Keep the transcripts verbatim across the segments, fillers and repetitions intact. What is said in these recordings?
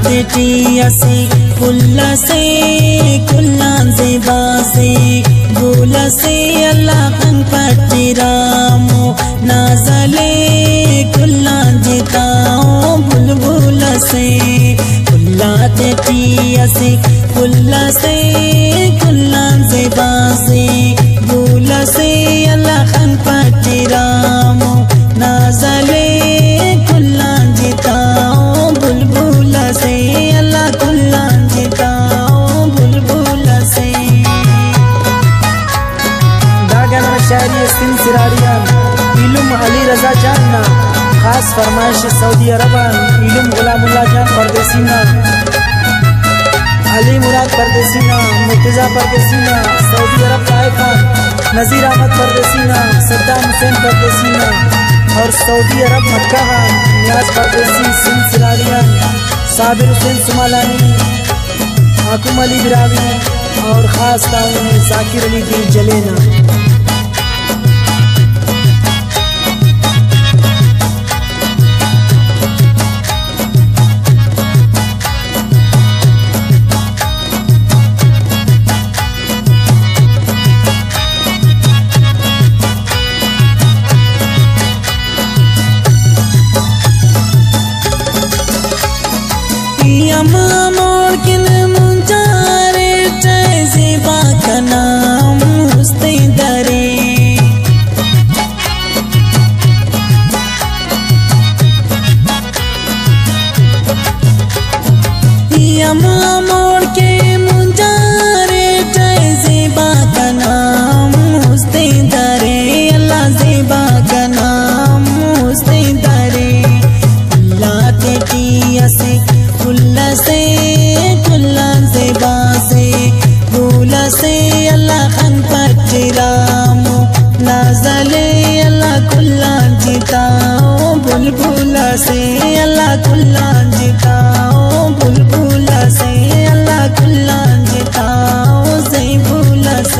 तेटिया से कुल्ला से कुल्ला ज़ेबा से गुला से अल्लाह खन पटिरामो नाजले कुल्ला जिताओ बुलबुल से कुल्ला तेटिया से कुल्ला से कुल्ला ज़ेबा से गुला से अल्लाह खन पटिरामो नाजले कुल्ला जिताओ बुलबुल से अल्लाह कुल्ला जिताओ बुलबुल से। दागना शायरी सिंध सिरारिया इलम अली रजा जानना खास फरमाइश सऊदी अरबान इलम गुलामुल्लाह जान परदेसीना अली मुराद परदेसीना मुर्तजा परदेसीना सऊदी अरब खान नज़ीर अहमद परदेसीना सद्दाम हुसैन परदेसीना और सऊदी अरब मक्का खान नियाज परदेसी सिंध सिरारिया साबिर हुसैन सुमालानी हाकुम अली बिरावी और ख़ास ताउन जाकिर अली की जलेना। मोड़ किन मुंजारे ज़ेबा का नाम हुस्ते दरे मोड़ के मुंजारे ज़ेबा का नाम हुस्ते दरे अल्लाह ज़ेबा का नाम हुस्ते दरे अल्लाह तेटिया से कुल्ला से कुल्ला ज़ेबा से गुला से अल्लाह खन पटिरामो नाजले अल्लाह कुल्ला जिताओ बुलबुल से अल्लाह कुल्ला जिताओ बुलबुल से अल्लाह कुल्ला जिताओ ज़ेबुल से।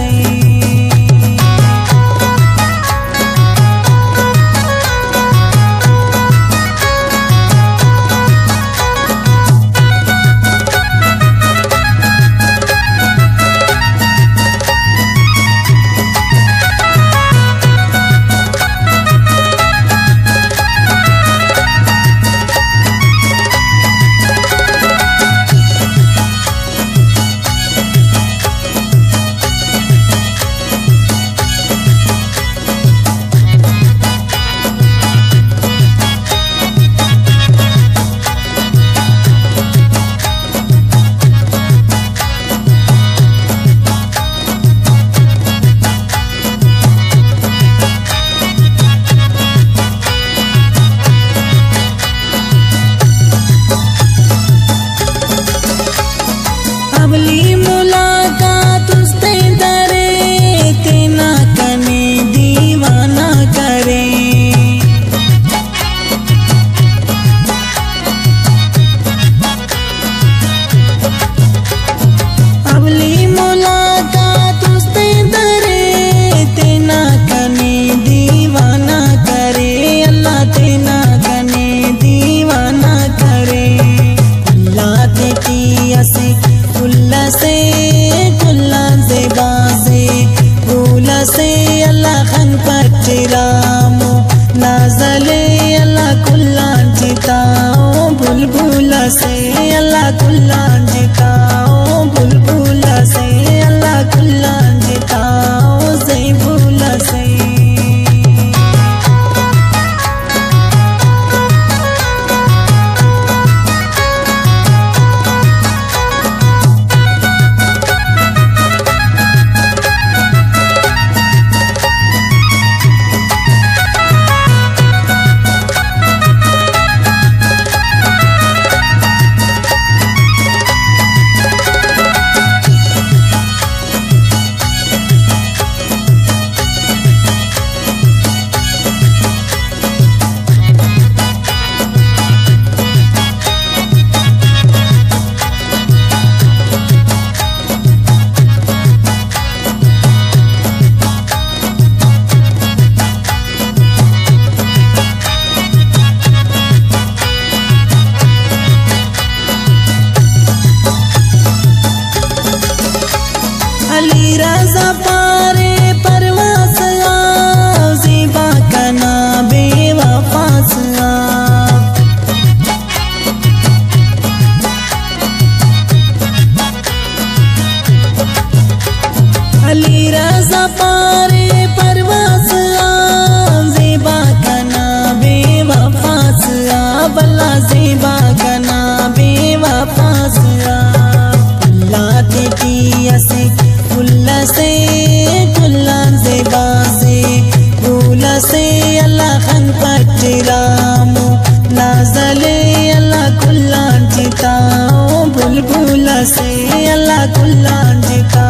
अबली मुलाकात उसते दरे तेना कने दीवाना करे अबली मुलाकात उसते दरे तेना कने दीवाना करे अल्लाह तेना कने दीवाना करे अल्लाह तेटिया से कुल्ला से कुल्ला ज़ेबा से गुला से अल्लाह खन पटिरामो नाजले अल्लाह कुल्ला जिताओ बुलबुल से अल्लाह कुल्ला जिताओ बुलबुल से अल्लाह कुल्ला जिताओ ज़ेबुल से। से अल्लाह गुल्लान जी का